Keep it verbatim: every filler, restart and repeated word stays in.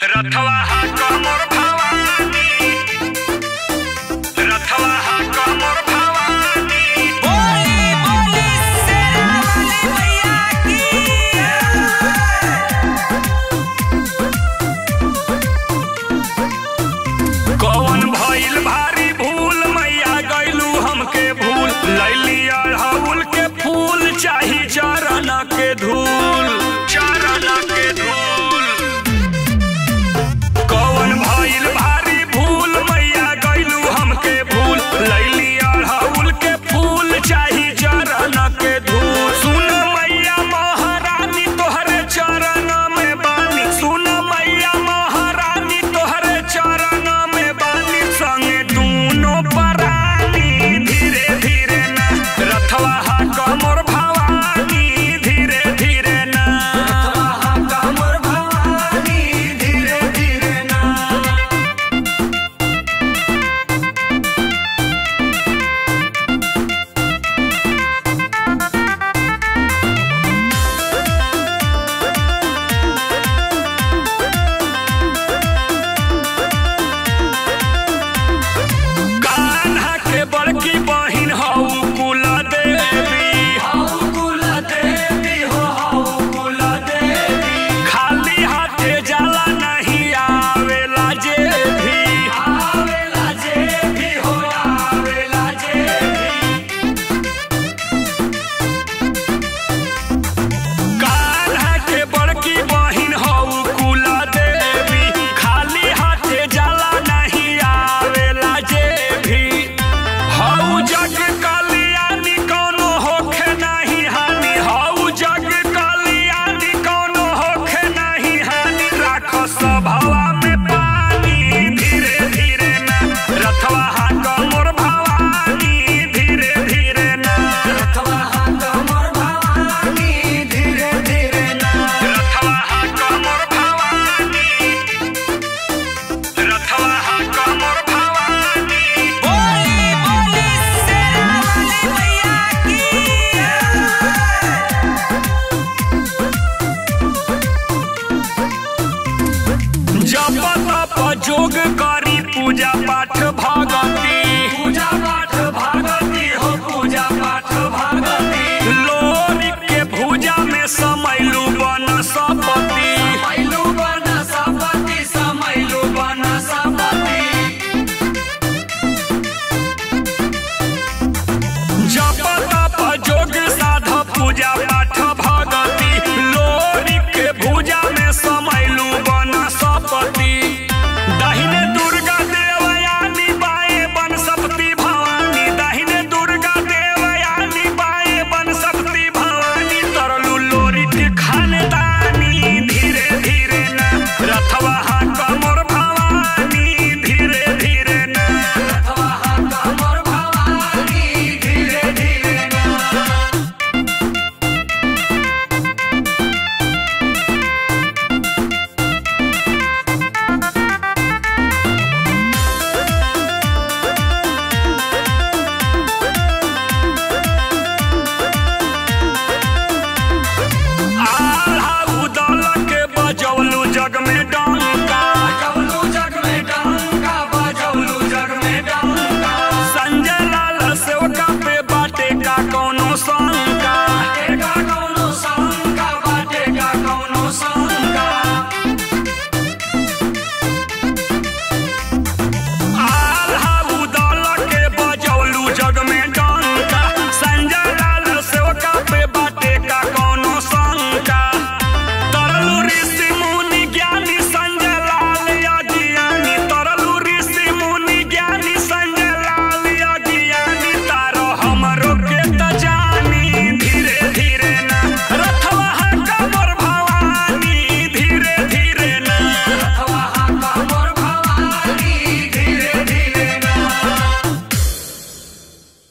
रथवा हा कमर भवानी, रथवा हा कमर भवानी। बोली बोली शेरा वाली मैया की। कौन भइल भारी भूल मैया गइलू हमके भूल, लैली अड़हुल के फूल चाही चरण के धूल, चरण के धूल। कौन भइल भारी भूल मैया गइलू हमके भूल, लैली अड़हुल के फूल चाही चरण के धूल। सुन मैया महारानी तोहरे चरण में बानी, सुन मैया महारानी तोहरे चरण में बानी। संगे दूनो परानी धीरे धीरे ना, रथवा हा कमर भवानी धीरे धीरे ना, रथवा हा कमर भवानी धीरे धीरे ना। कान्हा के बड़की बहिन हऊ कुला देवी, हऊ कुला देवी हो, हऊ कुला देवी। खाली हाथे जाला नहीं आवेला जे भी, आवेला जे भी हो, आवेला जे भी। कान्हा के बड़की बहिन हऊ कुला देवी, खाली हाथे जाला नहीं आवेला जे भी। हऊ जग कल्याणी कौनो होखे नहीं हानि, हऊ जग कल्याणी कौनो होखे नहीं हानि। राखो सभवा में पानी धीरे धीरे ना, रथवा हा कमर भवानी धीरे धीरे ना, रथवा हा कमर भवानी धीरे धीरे ना, रथवा हा कमर भवानी, रथवा हा कमर भवानी। बोली बोली शेरा वाली मैया की। जप तप जोग करी पूजा पाठ भगत